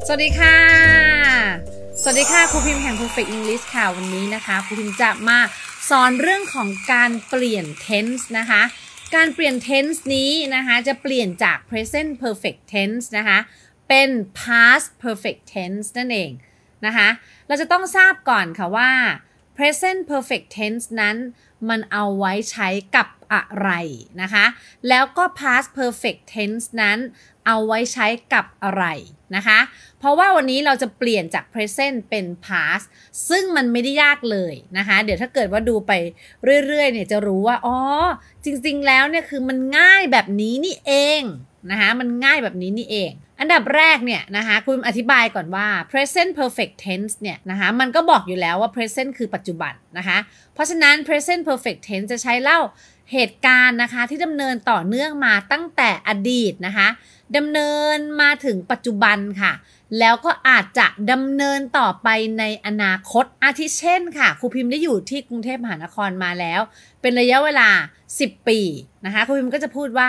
สวัสดีค่ะครูพิมพ์แห่ง Perfect English ค่ะวันนี้นะคะครูพิมพ์จะมาสอนเรื่องของการเปลี่ยน tense นะคะการเปลี่ยน tense นี้นะคะจะเปลี่ยนจาก present perfect tense นะคะเป็น past perfect tense นั่นเองนะคะเราจะต้องทราบก่อนค่ะว่า present perfect tense นั้นมันเอาไว้ใช้กับอะไรนะคะแล้วก็ past perfect tense นั้นเอาไว้ใช้กับอะไรนะคะเพราะว่าวันนี้เราจะเปลี่ยนจาก present เป็น past ซึ่งมันไม่ได้ยากเลยนะคะเดี๋ยวถ้าเกิดว่าดูไปเรื่อยๆเนี่ยจะรู้ว่าอ๋อจริงๆแล้วเนี่ยคือมันง่ายแบบนี้นี่เองนะคะมันง่ายแบบนี้นี่เองอันดับแรกเนี่ยนะคะคุณอธิบายก่อนว่า present perfect tense เนี่ยนะคะมันก็บอกอยู่แล้วว่า present คือปัจจุบันนะคะเพราะฉะนั้น present perfect tense จะใช้เล่าเหตุการณ์นะคะที่ดำเนินต่อเนื่องมาตั้งแต่อดีตนะคะดำเนินมาถึงปัจจุบันค่ะแล้วก็อาจจะดำเนินต่อไปในอนาคตอาทิเช่นค่ะครูพิมพ์ได้อยู่ที่กรุงเทพมหานครมาแล้วเป็นระยะเวลา10 ปีนะคะครูพิมพ์ก็จะพูดว่า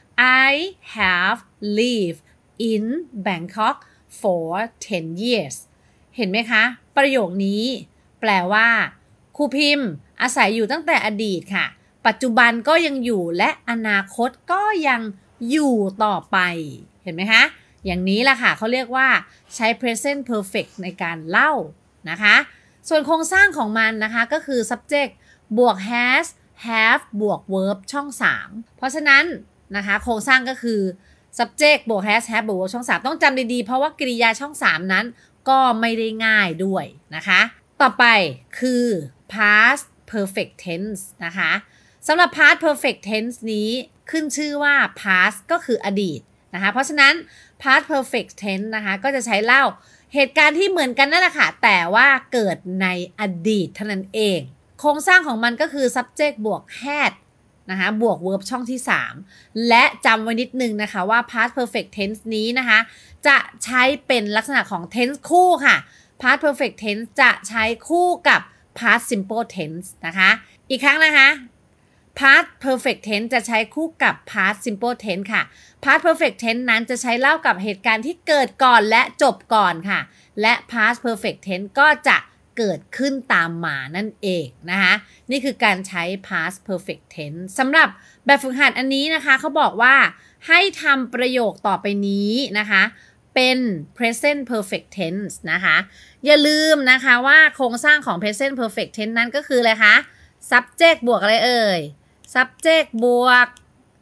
I have lived in Bangkok for 10 years เห็นไหมคะประโยคนี้แปลว่าครูพิมพ์อาศัยอยู่ตั้งแต่อดีตค่ะปัจจุบันก็ยังอยู่และอนาคตก็ยังอยู่ต่อไปเห็นไหมคะอย่างนี้ล่ะค่ะเขาเรียกว่าใช้ present perfect ในการเล่านะคะส่วนโครงสร้างของมันนะคะก็คือ subject บวก has have บวก verb ช่อง3เพราะฉะนั้นนะคะโครงสร้างก็คือ subject บวก has have บวก verb ช่อง3ต้องจำดีๆเพราะว่ากริยาช่อง3นั้นก็ไม่ได้ง่ายด้วยนะคะต่อไปคือ past perfect tense นะคะสำหรับ past perfect tense นี้ขึ้นชื่อว่า past ก็คืออดีตนะคะเพราะฉะนั้น past perfect tense นะคะก็จะใช้เล่าเหตุการณ์ที่เหมือนกันนั่นแหละค่ะแต่ว่าเกิดในอดีตเท่านั้นเองโครงสร้างของมันก็คือ subject บวก had นะคะบวก verb ช่องที่3และจำไว้นิดนึงนะคะว่า past perfect tense นี้นะคะจะใช้เป็นลักษณะของ tense คู่ค่ะ past perfect tense จะใช้คู่กับ past simple tense นะคะอีกครั้งนะคะpast perfect tense จะใช้คู่กับ past simple tense ค่ะ past perfect tense นั้นจะใช้เล่ากับเหตุการณ์ที่เกิดก่อนและจบก่อนค่ะและ past perfect tense ก็จะเกิดขึ้นตามมานั่นเองนะคะนี่คือการใช้ past perfect tense สำหรับแบบฝึกหัดอันนี้นะคะเขาบอกว่าให้ทำประโยคต่อไปนี้นะคะเป็น present perfect tense นะคะอย่าลืมนะคะว่าโครงสร้างของ present perfect tense นั้นก็คืออะไรคะ subject บวกอะไรเอ่ยsubject บวก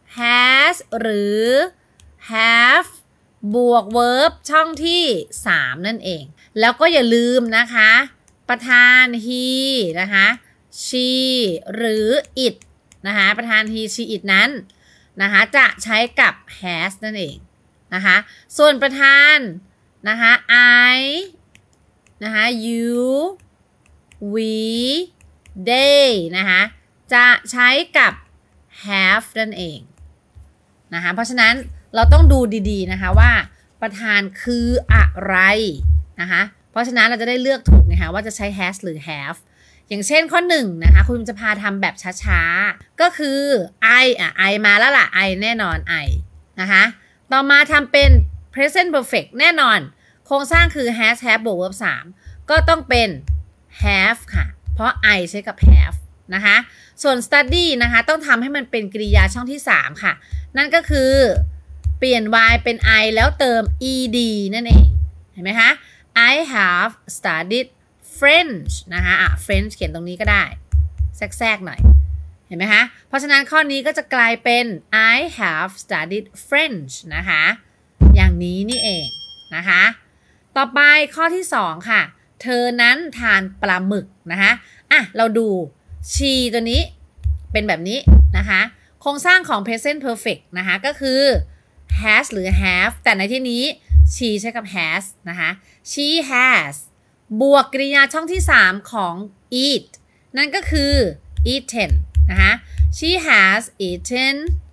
has หรือ have บวก verb ช่องที่3นั่นเองแล้วก็อย่าลืมนะคะประธาน he นะคะ she หรือ it นะคะประธาน he she it นั้นนะคะจะใช้กับ has นั่นเองนะคะส่วนประธานนะคะ I นะคะ you we they นะคะจะใช้กับ have นั่นเองนะคะเพราะฉะนั้นเราต้องดูดีๆนะคะว่าประธานคืออะไรนะคะเพราะฉะนั้นเราจะได้เลือกถูกนะคะว่าจะใช้ has หรือ have อย่างเช่นข้อ1นะคะคุณจะพาทำแบบช้าๆก็คือ I มาแล้วล่ะ I แน่นอน I นะคะต่อมาทำเป็น present perfect แน่นอนโครงสร้างคือ has have บวก verb 3ก็ต้องเป็น have ค่ะเพราะ I ใช้กับ have นะคะส่วน study นะคะต้องทำให้มันเป็นกริยาช่องที่3ค่ะนั่นก็คือเปลี่ยน y เป็น I แล้วเติม ed นั่นเองเห็นไหมคะ I have studied French นะคะFrench เขียนตรงนี้ก็ได้แทรกๆหน่อยเห็นไหมคะเพราะฉะนั้นข้อนี้ก็จะกลายเป็น I have studied French นะคะอย่างนี้นี่เองนะคะต่อไปข้อที่2ค่ะเธอนั้นทานปลาหมึกนะคะเราดู she ตัวนี้เป็นแบบนี้นะคะโครงสร้างของ present perfect นะคะก็คือ has หรือ have แต่ในที่นี้ she ใช้กับ has นะคะ she has บวกกริยาช่องที่3ของ eat นั่นก็คือ eaten นะคะ she has eaten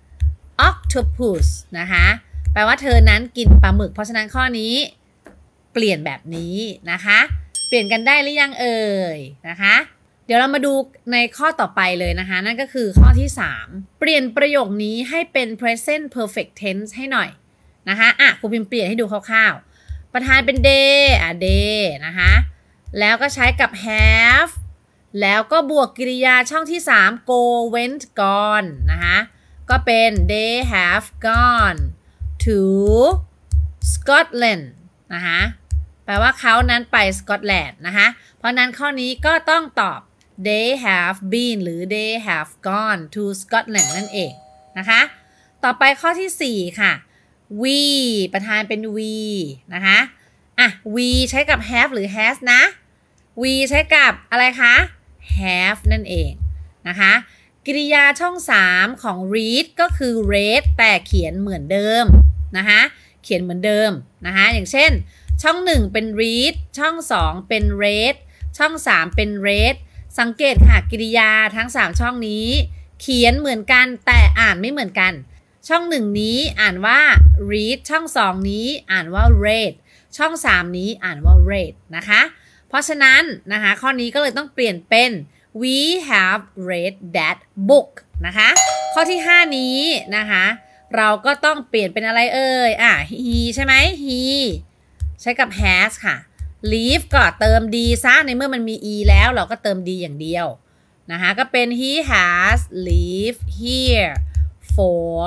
octopus นะคะแปลว่าเธอนั้นกินปลาหมึกเพราะฉะนั้นข้อนี้เปลี่ยนแบบนี้นะคะเปลี่ยนกันได้หรือยังเอ่ยนะคะเดี๋ยวเรามาดูในข้อต่อไปเลยนะคะนั่นก็คือข้อที่3เปลี่ยนประโยคนี้ให้เป็น present perfect tense ให้หน่อยนะคะครูพิมพ์เปลี่ยนให้ดูคร่าวๆประธานเป็น they day นะคะแล้วก็ใช้กับ have แล้วก็บวกกริยาช่องที่3 go went gone นะคะก็เป็น they have gone to Scotland นะคะแปลว่าเขานั้นไปสกอตแลนด์นะคะเพราะนั้นข้อนี้ก็ต้องตอบ they have been หรือ they have gone to Scotland นั่นเองนะคะต่อไปข้อที่4ค่ะ we ประธานเป็น we นะคะwe ใช้กับ have หรือ has นะ we ใช้กับอะไรคะ have นั่นเองนะคะกริยาช่อง3ของ read ก็คือ read แต่เขียนเหมือนเดิมนะคะเขียนเหมือนเดิมนะคะอย่างเช่นช่อง1เป็น read ช่อง2เป็น read ช่อง3เป็น read สังเกตค่ะกริยาทั้ง3ช่องนี้เขียนเหมือนกันแต่อ่านไม่เหมือนกันช่อง1นี้อ่านว่า read ช่อง2นี้อ่านว่า read ช่อง3นี้อ่านว่า read นะคะเพราะฉะนั้นนะคะข้อนี้ก็เลยต้องเปลี่ยนเป็น we have read that book นะคะข้อที่5นี้นะคะเราก็ต้องเปลี่ยนเป็นอะไรเอ่ยhe ใช่ไหม he ใช้กับ has ค่ะ leave ก็เติม d ซะในเมื่อมันมี e แล้วเราก็เติม d อย่างเดียวนะคะก็เป็น he has lived here for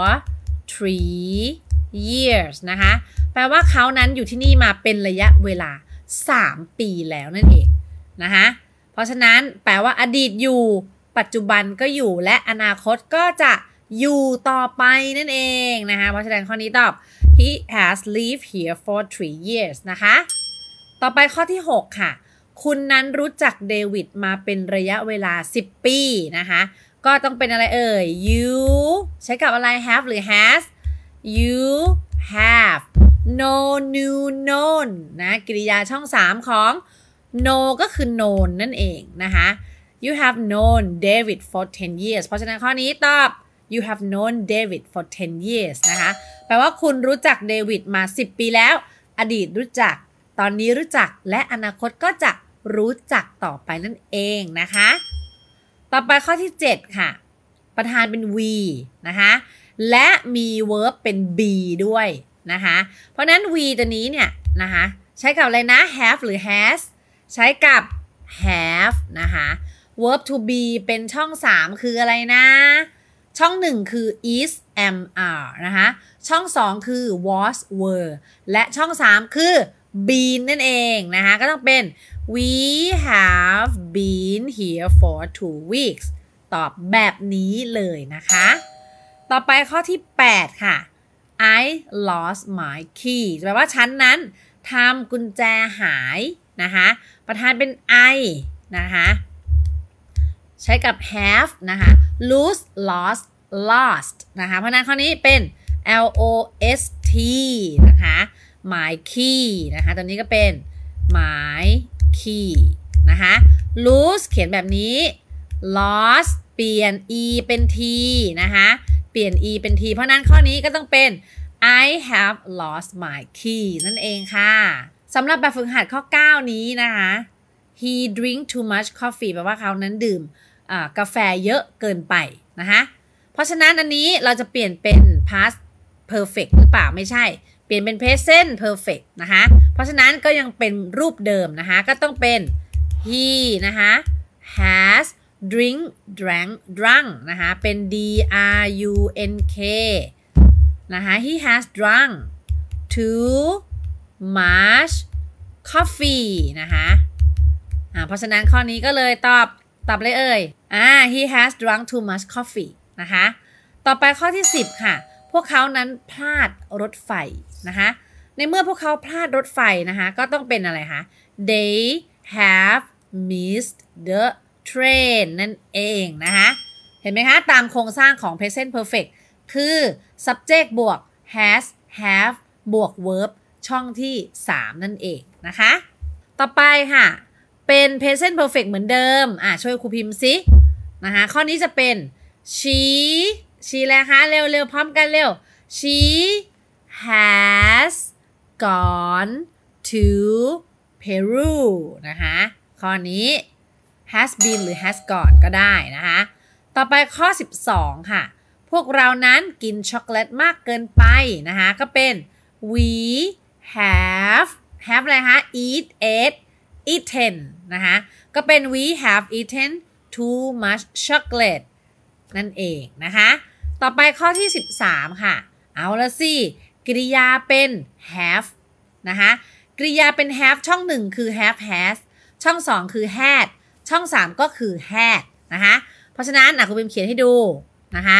3 years นะคะแปลว่าเขานั้นอยู่ที่นี่มาเป็นระยะเวลา3 ปีแล้วนั่นเองนะคะเพราะฉะนั้นแปลว่าอดีตอยู่ปัจจุบันก็อยู่และอนาคตก็จะอยู่ต่อไปนั่นเองนะคะเพราะฉะนั้นข้อนี้ตอบ he has lived here for 3 years นะคะต่อไปข้อที่6ค่ะคุณนั้นรู้จักเดวิดมาเป็นระยะเวลา10 ปีนะคะก็ต้องเป็นอะไรเอ่ย you ใช้กับอะไร have หรือ has you have known knew known นะกริยาช่อง3ของ know ก็คือ known นั่นเองนะคะ you have known David for 10 years เพราะฉะนั้นข้อนี้ตอบ you have known David for 10 years นะคะแปลว่าคุณรู้จักเดวิดมา10 ปีแล้วอดีตรู้จักตอนนี้รู้จักและอนาคตก็จะรู้จักต่อไปนั่นเองนะคะต่อไปข้อที่7ค่ะประธานเป็น we นะคะและมี verb เป็น be ด้วยนะคะเพราะนั้น we ตัวนี้เนี่ยนะคะใช้กับอะไรนะ have หรือ has ใช้กับ have นะคะ verb to be เป็นช่อง3คืออะไรนะช่อง1คือ is am are นะคะช่อง2คือ was were และช่อง3คือ been นั่นเองนะคะก็ต้องเป็น we have been here for 2 weeks ตอบแบบนี้เลยนะคะต่อไปข้อที่8ค่ะ I lost my key แปลว่าฉันนั้นทำกุญแจหายนะคะประธานเป็น I นะคะใช้กับ have นะคะ lose lost lost นะคะเพราะนั้นข้อนี้เป็น lost นะคะ my key นะคะตัวนี้ก็เป็น my key นะคะ lose เขียนแบบนี้ lost เปลี่ยน e เป็น t นะคะเปลี่ยน e เป็น t เพราะนั้นข้อนี้ก็ต้องเป็น I have lost my key นั่นเองค่ะสำหรับแบบฝึกหัดข้อ9นี้นะคะ he drink too much coffee แปลว่าเขานั้นดื่มกาแฟเยอะเกินไปนะคะเพราะฉะนั้นอันนี้เราจะเปลี่ยนเป็น past perfect หรือเปล่าไม่ใช่เปลี่ยนเป็น present perfect นะคะเพราะฉะนั้นก็ยังเป็นรูปเดิมนะคะก็ต้องเป็น he นะคะ has drankนะคะเป็น drunk นะคะ he has drunk too much coffee นะคะเพราะฉะนั้นข้อนี้ก็เลยตอบเลยเอ่ยhe has drunk too much coffee นะคะต่อไปข้อที่10ค่ะพวกเขานั้นพลาดรถไฟนะคะในเมื่อพวกเขาพลาดรถไฟนะคะก็ต้องเป็นอะไรคะ they have missed the train นั่นเองนะคะเห็นไหมคะตามโครงสร้างของ present perfect คือ subject บวก has have บวก verb ช่องที่3นั่นเองนะคะต่อไปค่ะเป็น present perfect เหมือนเดิมช่วยครูพิมพ์สินะคะข้อนี้จะเป็น she อะไรคะเร็วพร้อมกันเร็ว she has gone to Peru นะคะข้อนี้ has been หรือ has gone ก็ได้นะคะต่อไปข้อ12ค่ะพวกเรานั้นกินช็อกโกแลตมากเกินไปนะคะก็เป็น we have have อะไรคะ eat ate eaten นะคะก็เป็น we have eaten too much chocolate นั่นเองนะคะต่อไปข้อที่13ค่ะเอาละสิกริยาเป็น have นะคะกริยาเป็น have ช่อง1คือ have has ช่อง2คือ had ช่อง3ก็คือ had นะคะเพราะฉะนั้นครูพิมพ์เขียนให้ดูนะคะ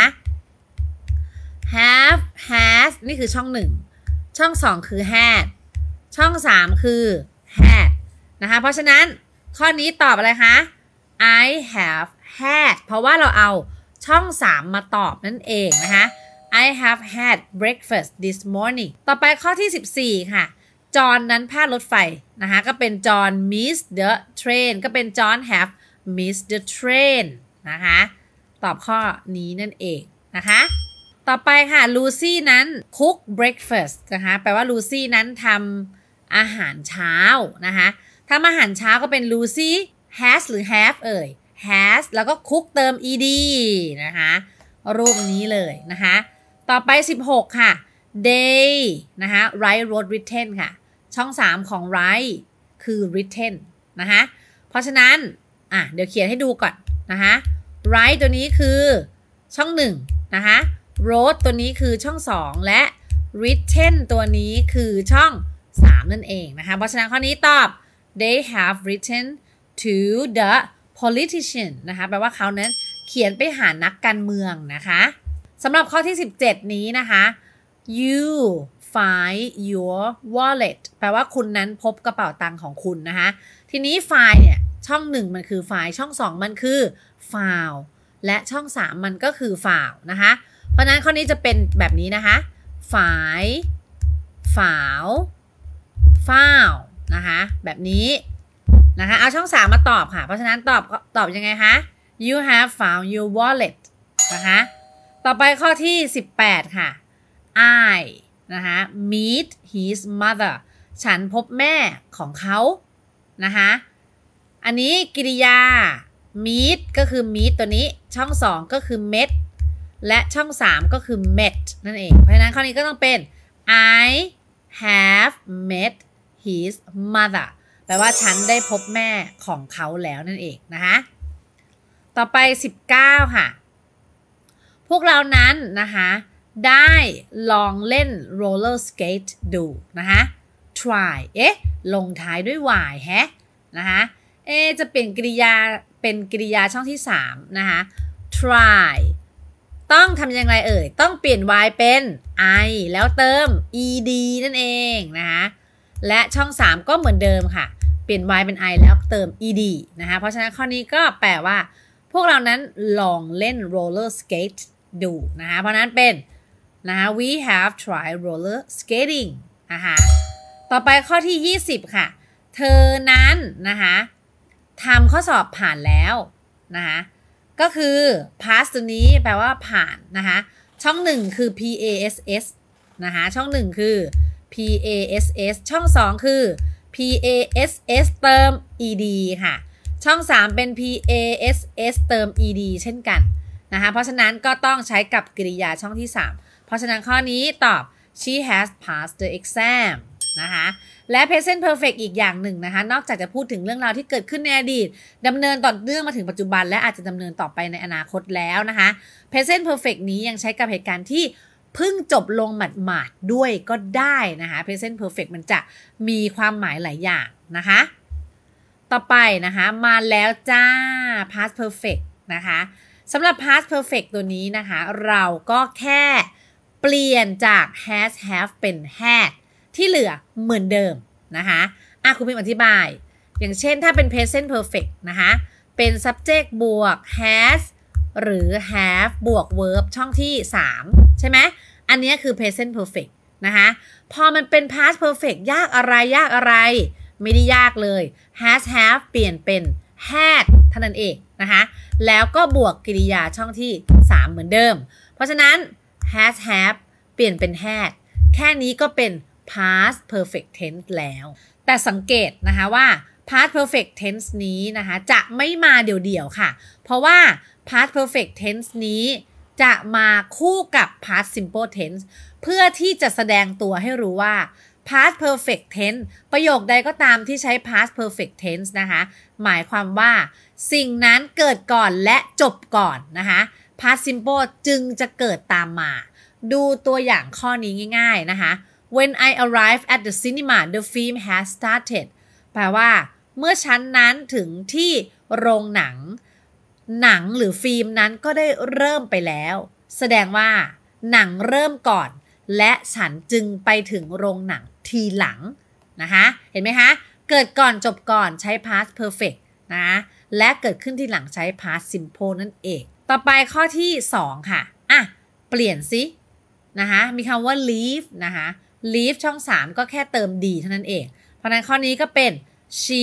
have has นี่คือช่อง1ช่อง2คือ had ช่อง3คือ had นะคะเพราะฉะนั้นข้อนี้ตอบอะไรคะ I have had เพราะว่าเราเอาช่อง3มาตอบนั่นเองนะคะ I have had breakfast this morning ต่อไปข้อที่14ค่ะจอห์นนั้นพลาดรถไฟนะคะก็เป็นจอห์น missed the train ก็เป็นจอห์น have missed the train นะคะตอบข้อนี้นั่นเองนะคะต่อไปค่ะลูซี่นั้น cook breakfast นะคะแปลว่าลูซี่นั้นทำอาหารเช้านะคะทำอาหารเช้าก็เป็น Lucy has หรือ have has แล้วก็ cook เติม ed นะคะรูปนี้เลยนะคะต่อไป16ค่ะ they นะคะ write wrote written ค่ะช่อง3ของ write คือ written นะคะเพราะฉะนั้นเดี๋ยวเขียนให้ดูก่อนนะคะ write ตัวนี้คือช่อง1นะคะ wrote ตัวนี้คือช่อง2และ written ตัวนี้คือช่อง3นั่นเองนะคะเพราะฉะนั้นข้อนี้ตอบThey have written to the politician นะคะแปลว่าเขานั้นเขียนไปหานักการเมืองนะคะสำหรับข้อที่17นี้นะคะ you find your wallet แปลว่าคุณนั้นพบกระเป๋าตังค์ของคุณนะคะทีนี้ find เนี่ยช่อง1มันคือ find ช่อง2มันคือ found และช่อง3มันก็คือ found นะคะเพราะนั้นข้อนี้จะเป็นแบบนี้นะคะ find foundนะคะแบบนี้นะคะเอาช่อง3มาตอบค่ะเพราะฉะนั้นตอบยังไงคะ you have found your wallet นะคะต่อไปข้อที่18ค่ะ I นะคะ meet his mother ฉันพบแม่ของเขานะคะอันนี้กริยา meet ก็คือ meet ตัวนี้ช่อง2ก็คือ met และช่อง3ก็คือ met นั่นเองเพราะฉะนั้นข้อนี้ก็ต้องเป็น I have met his mother แปลว่าฉันได้พบแม่ของเขาแล้วนั่นเองนะคะต่อไป19ค่ะพวกเรานั้นนะคะได้ลองเล่น roller skate ดูนะคะ try ลงท้ายด้วย y นะคะจะเปลี่ยนกริยาเป็นกริยาช่องที่3นะคะ try ต้องทำยังไงต้องเปลี่ยน y เป็น I แล้วเติม ed นั่นเองนะคะและช่อง3ก็เหมือนเดิมค่ะเปลี่ยน y เป็น I แล้วเติม ed นะคะเพราะฉะนั้นข้อนี้ก็แปลว่าพวกเรานั้นลองเล่น roller skate ดูนะคะเพราะนั้นเป็นนะคะ we have tried roller skating นะคะต่อไปข้อที่20ค่ะเธอนั้นนะคะทำข้อสอบผ่านแล้วนะคะก็คือ pass ตัวนี้แปลว่าผ่านนะคะช่อง1คือ pass นะคะช่อง1คือ pass ช่อง2คือ pass เติม ed ค่ะช่อง3เป็น pass เติม ed เช่นกันนะคะเพราะฉะนั้นก็ต้องใช้กับกริยาช่องที่3เพราะฉะนั้นข้อนี้ตอบ she has passed the exam นะคะและ present perfect อีกอย่างหนึ่งนะคะนอกจากจะพูดถึงเรื่องราวที่เกิดขึ้นในอดีตดำเนินต่อเนื่องมาถึงปัจจุบันและอาจจะดำเนินต่อไปในอนาคตแล้วนะคะ present perfect นี้ยังใช้กับเหตุการณ์ที่เพิ่งจบลงหมาดๆด้วยก็ได้นะคะ present perfect มันจะมีความหมายหลายอย่างนะคะต่อไปนะคะมาแล้วจ้า past perfect นะคะสำหรับ past perfect ตัวนี้นะคะเราก็แค่เปลี่ยนจาก has have เป็น had ที่เหลือเหมือนเดิมนะคะคุณพิมพ์อธิบายอย่างเช่นถ้าเป็น present perfect นะคะเป็น subject บวก has หรือ have บวก verb ช่องที่3ใช่ไหมอันนี้คือ present perfect นะคะพอมันเป็น past perfect ยากอะไรไม่ได้ยากเลย has have เปลี่ยนเป็น had เท่านั้นเองนะคะแล้วก็บวกกริยาช่องที่3เหมือนเดิมเพราะฉะนั้น has have เปลี่ยนเป็น had แค่นี้ก็เป็น past perfect tense แล้วแต่สังเกตนะคะว่า past perfect tense นี้นะคะจะไม่มาเดี่ยวๆค่ะเพราะว่า past perfect tense นี้จะมาคู่กับ past simple tense เพื่อที่จะแสดงตัวให้รู้ว่า past perfect tense ประโยคใดก็ตามที่ใช้ past perfect tense นะคะหมายความว่าสิ่งนั้นเกิดก่อนและจบก่อนนะคะ past simple จึงจะเกิดตามมาดูตัวอย่างข้อนี้ง่ายๆนะคะ When I arrived at the cinema the film has started แปลว่าเมื่อฉันนั้นถึงที่โรงหนังหรือฟิล์มนั้นก็ได้เริ่มไปแล้วแสดงว่าหนังเริ่มก่อนและฉันจึงไปถึงโรงหนังทีหลังนะคะเห็นไหมคะเกิดก่อนจบก่อนใช้ past perfect นะและเกิดขึ้นทีหลังใช้ past simple นั่นเองต่อไปข้อที่2ค่ะเปลี่ยนสินะคะมีคำว่า leave นะคะ leave ช่อง3ก็แค่เติม d เท่านั้นเองเพราะนั้นข้อนี้ก็เป็น she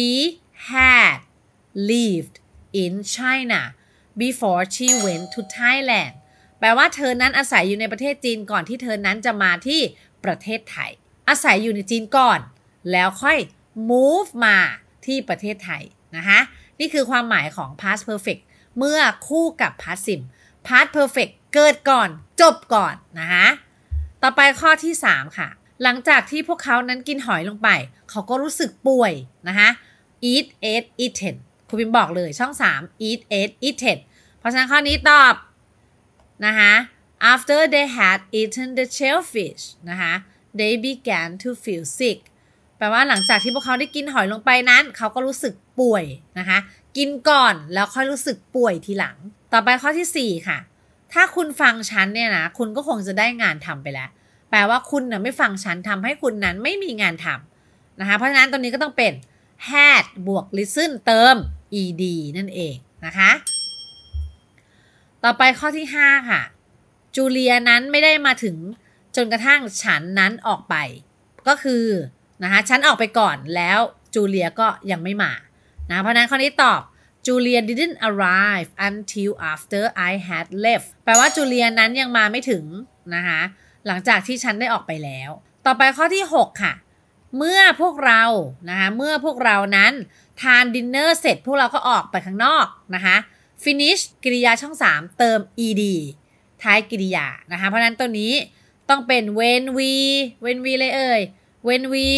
had lived in China before she went to Thailand แปลว่าเธอนั้นอาศัยอยู่ในประเทศจีนก่อนที่เธอนั้นจะมาที่ประเทศไทยอาศัยอยู่ในจีนก่อนแล้วค่อย move มาที่ประเทศไทยนะคะนี่คือความหมายของ past perfect เมื่อคู่กับ past simple past perfect เกิดก่อนจบก่อนนะคะต่อไปข้อที่3ค่ะหลังจากที่พวกเขานั้นกินหอยลงไปเขาก็รู้สึกป่วยนะคะ eat ate eaten ครูพิมพ์บอกเลยช่อง3 eat ate eaten เพราะฉะนั้นข้อนี้ตอบนะคะ after they had eaten the shellfish นะคะ they began to feel sick แปลว่าหลังจากที่พวกเขาได้กินหอยลงไปนั้นเขาก็รู้สึกป่วยนะคะกินก่อนแล้วค่อยรู้สึกป่วยทีหลังต่อไปข้อที่4ค่ะถ้าคุณฟังฉันเนี่ยนะคุณก็คงจะได้งานทำไปแล้วแปลว่าคุณน่ะไม่ฟังฉันทำให้คุณนั้นไม่มีงานทำนะคะเพราะฉะนั้นตรงนี้ก็ต้องเป็น had บวก listen เติม ed นั่นเองนะคะต่อไปข้อที่5ค่ะจูเลียนั้นไม่ได้มาถึงจนกระทั่งฉันนั้นออกไปก็คือนะคะฉันออกไปก่อนแล้วจูเลียก็ยังไม่มานะเพราะนั้นข้อนี้ตอบJulia didn't arrive until after I had left แปลว่าจูเลียนั้นยังมาไม่ถึงนะคะหลังจากที่ฉันได้ออกไปแล้วต่อไปข้อที่6ค่ะเมื่อพวกเรานะคะเมื่อพวกเรานั้นทานดินเนอร์เสร็จพวกเราก็ออกไปข้างนอกนะคะ finish กริยาช่อง3เติม ed ท้ายกริยานะคะเพราะนั้นตัวนี้ต้องเป็น when we เลยwhen we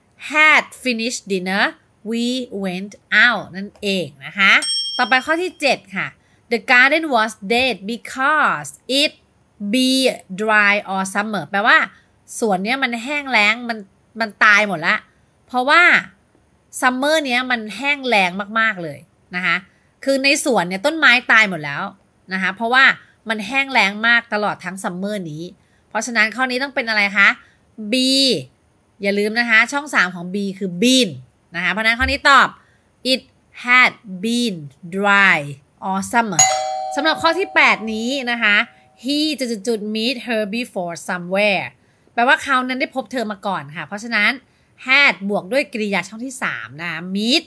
had finished dinner we went out นั่นเองนะคะต่อไปข้อที่7ค่ะ the garden was dead because it be dry or summer แปลว่าสวนเนี้ยมันแห้งแล้งมันตายหมดละเพราะว่าซัมเมอร์เนี้ยมันแห้งแล้งมากๆเลยนะคะคือในสวนเนี่ยต้นไม้ตายหมดแล้วนะคะเพราะว่ามันแห้งแล้งมากตลอดทั้งซัมเมอร์นี้เพราะฉะนั้นข้อนี้ต้องเป็นอะไรคะ B อย่าลืมนะคะช่อง3ของ B คือ been นะคะเพราะนั้นข้อนี้ตอบ it had been dry or summer สำหรับข้อที่8นี้นะคะ he จุด meet her before somewhere แปลว่าเขานั้นได้พบเธอมาก่อนค่ะเพราะฉะนั้น had บวกด้วยกริยาช่องที่3นะ meet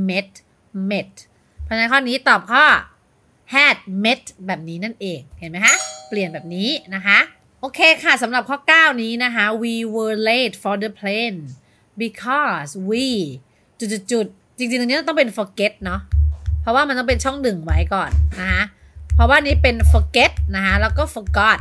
met เพราะฉะนั้นข้อนี้ตอบข้อ had met แบบนี้นั่นเองเห็นไหมคะเปลี่ยนแบบนี้นะคะโอเคค่ะสำหรับข้อ9นี้นะคะ we were late for the plane because we จุดจริงๆตรงนี้ต้องเป็น forget เนาะเพราะว่ามันต้องเป็นช่อง1ไว้ก่อนนะคะเพราะว่านี้เป็น forget นะคะแล้วก็ forgot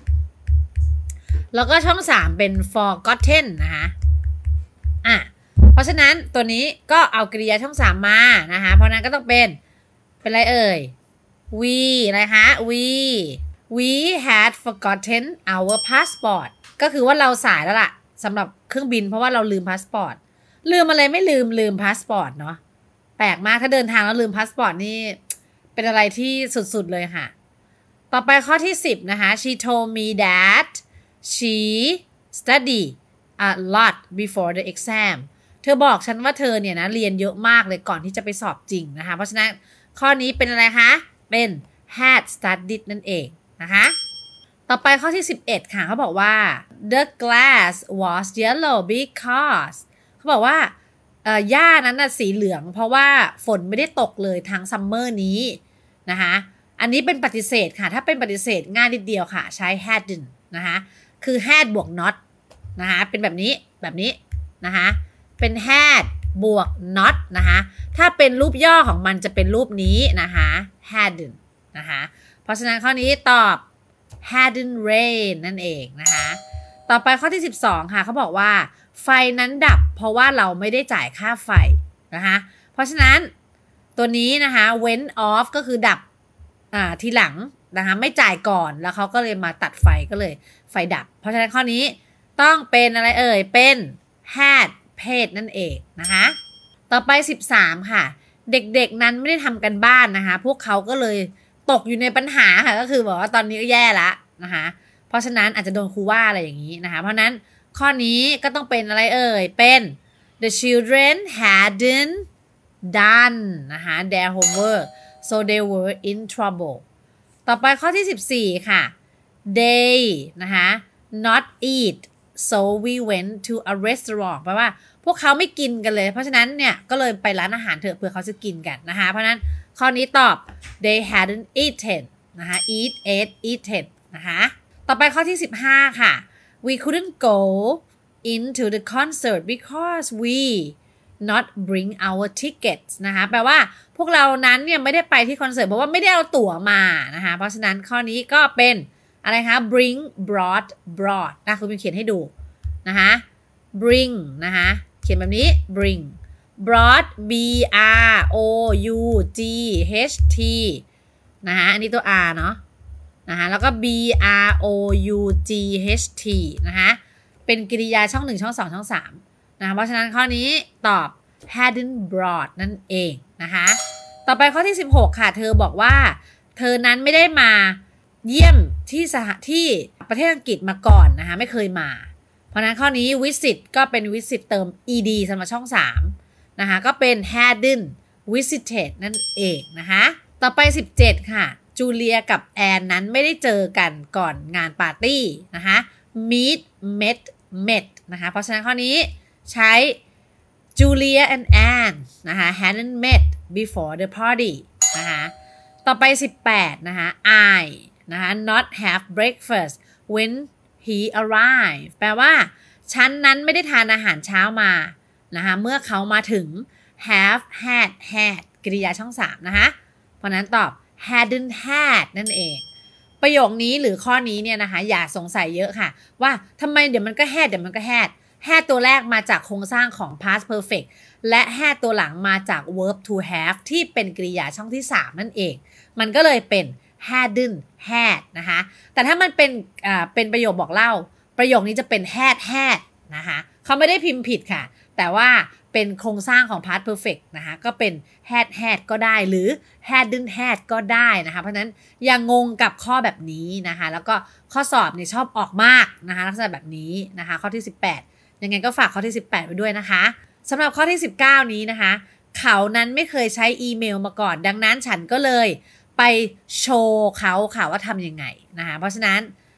แล้วก็ช่อง3เป็น forgotten นะคะเพราะฉะนั้นตัวนี้ก็เอากริยาช่อง3มานะคะเพราะนั้นก็ต้องเป็นอะไรเอ่ย we อะไรคะ we had forgotten our passport ก็คือว่าเราสายแล้วล่ะสำหรับเครื่องบินเพราะว่าเราลืมพาสปอร์ตลืมอะไรไม่ลืมพาสปอร์ตเนาะแปลกมากถ้าเดินทางแล้วลืมพาสปอร์ตนี่เป็นอะไรที่สุดๆเลยค่ะต่อไปข้อที่10นะคะ she told me that she studied a lot before the exam เธอบอกฉันว่าเธอเนี่ยนะเรียนเยอะมากเลยก่อนที่จะไปสอบจริงนะคะเพราะฉะนั้นข้อนี้เป็นอะไรคะเป็น had studied นั่นเองนะคะต่อไปข้อที่11ค่ะเขาบอกว่า the glass was yellow because เขาบอกว่าหญ้านั้นน่ะสีเหลืองเพราะว่าฝนไม่ได้ตกเลยทั้งซัมเมอร์นี้นะคะอันนี้เป็นปฏิเสธค่ะถ้าเป็นปฏิเสธง่ายนิดเดียวค่ะใช้ hadn't นะคะคือ had บวก not นะคะเป็นแบบนี้นะคะเป็น had บวก not นะคะถ้าเป็นรูปย่อของมันจะเป็นรูปนี้นะคะ hadn't นะคะเพราะฉะนั้นข้อนี้ตอบ hadn't rain นั่นเองนะคะต่อไปข้อที่12ค่ะเขาบอกว่าไฟนั้นดับเพราะว่าเราไม่ได้จ่ายค่าไฟนะคะเพราะฉะนั้นตัวนี้นะคะ went off ก็คือดับทีหลังนะคะไม่จ่ายก่อนแล้วเขาก็เลยมาตัดไฟก็เลยไฟดับเพราะฉะนั้นข้อนี้ต้องเป็นอะไรเอ่ยเป็น had paid นั่นเองนะคะต่อไป13ค่ะเด็กๆนั้นไม่ได้ทำกันบ้านนะคะพวกเขาก็เลยตกอยู่ในปัญหาค่ะก็คือบอกว่าตอนนี้ก็แย่ละนะคะเพราะฉะนั้นอาจจะโดนครูว่าอะไรอย่างนี้นะคะเพราะนั้นข้อนี้ก็ต้องเป็นอะไรเอ่ยเป็น the children hadn't done นะคะ their homework so they were in trouble ต่อไปข้อที่14ค่ะ they นะคะ not eat so we went to a restaurant แปลว่าพวกเขาไม่กินกันเลยเพราะฉะนั้นเนี่ยก็เลยไปร้านอาหารเถอะเผื่อเขาจะกินกันนะคะเพราะฉะนั้นข้อนี้ตอบ they hadn't eaten นะคะ eaten นะคะต่อไปข้อที่15ค่ะ we couldn't go into the concert because we not bring our tickets นะคะแปลว่าพวกเรานั้นเนี่ยไม่ได้ไปที่คอนเสิร์ตเพราะว่าไม่ได้เอาตั๋วมานะคะเพราะฉะนั้นข้อนี้ก็เป็นอะไรคะ brought นะคุณเป็นเขียนให้ดูนะคะ bring นะคะเขียนแบบนี้ brought b r o u g h t นะคะอันนี้ตัว r เนาะนะคะแล้วก็ b r o u g h t นะคะเป็นกริยาช่อง1ช่อง2ช่อง3นะคะเพราะฉะนั้นข้อนี้ตอบ hadn't brought นั่นเองนะคะต่อไปข้อที่16ค่ะเธอบอกว่าเธอนั้นไม่ได้มาเยี่ยมที่ประเทศอังกฤษมาก่อนนะคะไม่เคยมาเพราะนั้นข้อนี้ visit ก็เป็น visit เติม ed สำหรับช่อง3นะคะก็เป็น hadn't visited นั่นเองนะคะต่อไป17ค่ะจูเลียกับแอนนั้นไม่ได้เจอกันก่อนงานปาร์ตี้นะคะ met นะคะเพราะฉะนั้นข้อนี้ใช้ Julia and Anne นะคะ hadn't met before the party นะคะต่อไป18นะคะ I นะคะ not have breakfast when he arrived แปลว่าฉันนั้นไม่ได้ทานอาหารเช้ามานะคะเมื่อเขามาถึง have had กริยาช่อง3นะคะเพราะนั้นตอบ hadn't had นั่นเองประโยคนี้หรือข้อนี้เนี่ยนะคะอย่าสงสัยเยอะค่ะว่าทำไมเดี๋ยวมันก็ had เดี๋ยวมันก็ had ตัวแรกมาจากโครงสร้างของ past perfect และ had ตัวหลังมาจาก verb to have ที่เป็นกริยาช่องที่3นั่นเองมันก็เลยเป็น hadn't had นะคะแต่ถ้ามันเป็นประโยคบอกเล่าประโยคนี้จะเป็น had นะคะเขาไม่ได้พิมพ์ผิดค่ะแต่ว่าเป็นโครงสร้างของ past perfect นะคะก็เป็น had ก็ได้หรือ hadn't had ก็ได้นะคะเพราะนั้นอย่างงงกับข้อแบบนี้นะคะแล้วก็ข้อสอบเนี่ยชอบออกมากนะคะลักษณะแบบนี้นะคะข้อที่18ยังไงก็ฝากข้อที่18ไว้ด้วยนะคะสำหรับข้อที่19นี้นะคะเขานั้นไม่เคยใช้อีเมลมาก่อนดังนั้นฉันก็เลยไปโชว์เขาค่ะว่าทำยังไงนะคะเพราะฉะนั้น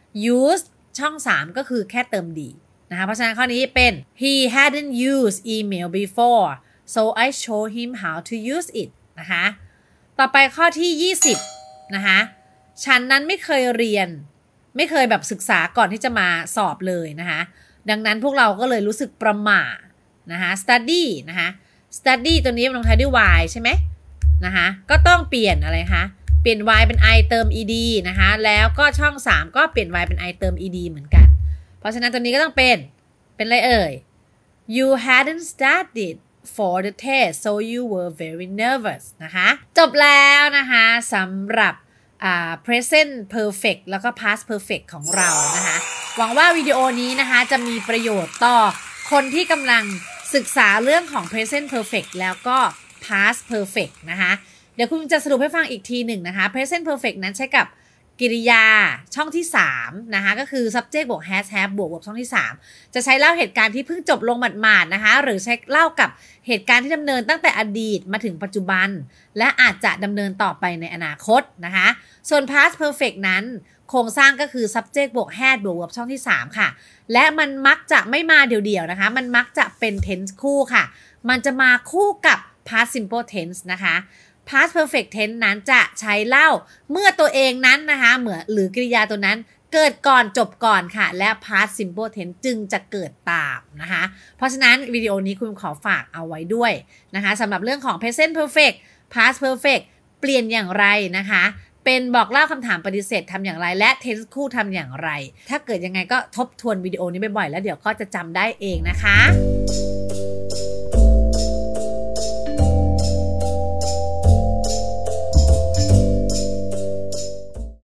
use ช่อง3ก็คือแค่เติมดีนะคะเพราะฉะนั้นข้อนี้เป็น he hadn't used email before so I show him how to use it นะคะต่อไปข้อที่20นะคะฉันนั้นไม่เคยเรียนไม่เคยแบบศึกษาก่อนที่จะมาสอบเลยนะคะดังนั้นพวกเราก็เลยรู้สึกประหม่านะคะ study นะคะ study ตัวนี้มันลงท้ายด้วย y ใช่ไหมนะคะก็ต้องเปลี่ยนอะไรคะเปลี่ยน y เป็น i เติม ed นะคะแล้วก็ช่อง3ก็เปลี่ยน y เป็น i เติม ed เหมือนกันเพราะฉะนั้นตัวนี้ก็ต้องเป็นอะไรเอ่ย you hadn't studied for the test so you were very nervous นะคะจบแล้วนะคะสำหรับpresent perfect แล้วก็ past perfect ของเรานะคะหวังว่าวิดีโอนี้นะคะจะมีประโยชน์ต่อคนที่กำลังศึกษาเรื่องของ present perfect แล้วก็ past perfect นะคะเดี๋ยวคุณจะสรุปให้ฟังอีกทีหนึ่งนะคะ present perfect นั้นใช้กับกริยาช่องที่3นะคะก็คือ subject บวก has have บวก verb ช่องที่3จะใช้เล่าเหตุการณ์ที่เพิ่งจบลงหมาดๆนะคะหรือใช้เล่ากับเหตุการณ์ที่ดำเนินตั้งแต่อดีตมาถึงปัจจุบันและอาจจะดำเนินต่อไปในอนาคตนะคะส่วน past perfect นั้นโครงสร้างก็คือ subject บวก had บวก verb ช่องที่3ค่ะและมันมักจะไม่มาเดี่ยวๆนะคะมันมักจะเป็น tense คู่ค่ะมันจะมาคู่กับ past simple tense นะคะ past perfect tense นั้นจะใช้เล่าเมื่อตัวเองนั้นนะคะหรือกริยาตัวนั้นเกิดก่อนจบก่อนค่ะและ past simple tense จึงจะเกิดตามนะคะเพราะฉะนั้นวิดีโอนี้คุณขอฝากเอาไว้ด้วยนะคะสำหรับเรื่องของ present perfect past perfect เปลี่ยนอย่างไรนะคะเเป็นบอกเล่าคำถามปฏิเสธทำอย่างไรและ tense คู่ทำอย่างไรถ้าเกิดยังไงก็ทบทวนวิดีโอนี้บ่อยๆแล้วเดี๋ยวก็จะจำได้เองนะคะ